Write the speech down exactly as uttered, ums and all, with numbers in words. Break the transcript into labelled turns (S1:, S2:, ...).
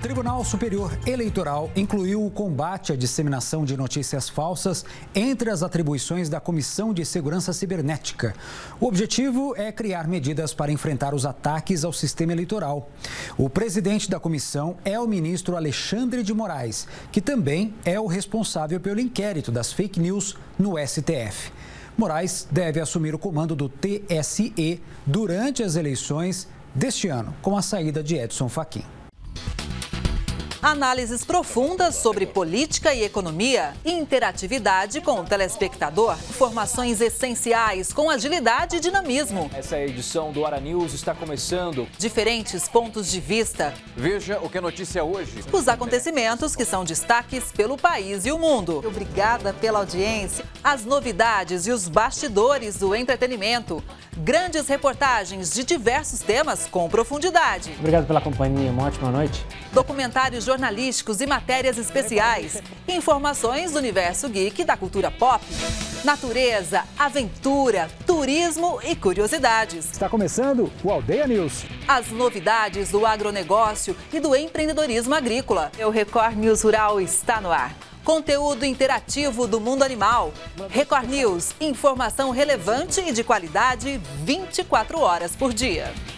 S1: Tribunal Superior Eleitoral incluiu o combate à disseminação de notícias falsas entre as atribuições da Comissão de Segurança Cibernética. O objetivo é criar medidas para enfrentar os ataques ao sistema eleitoral. O presidente da comissão é o ministro Alexandre de Moraes, que também é o responsável pelo inquérito das fake news no S T F. Moraes deve assumir o comando do T S E durante as eleições deste ano, com a saída de Edson Fachin.
S2: Análises profundas sobre política e economia, interatividade com o telespectador, informações essenciais com agilidade e dinamismo.
S3: Essa edição do Hora News está começando.
S2: Diferentes pontos de vista.
S3: Veja o que é notícia hoje.
S2: Os acontecimentos que são destaques pelo país e o mundo. Obrigada pela audiência. As novidades e os bastidores do entretenimento. Grandes reportagens de diversos temas com profundidade.
S4: Obrigado pela companhia, uma ótima noite.
S2: Documentários jornalísticos e matérias especiais. Informações do universo geek e da cultura pop. Natureza, aventura, turismo e curiosidades.
S5: Está começando o Aldeia News.
S2: As novidades do agronegócio e do empreendedorismo agrícola. O Record News Rural está no ar. Conteúdo interativo do mundo animal. Record News, informação relevante e de qualidade vinte e quatro horas por dia.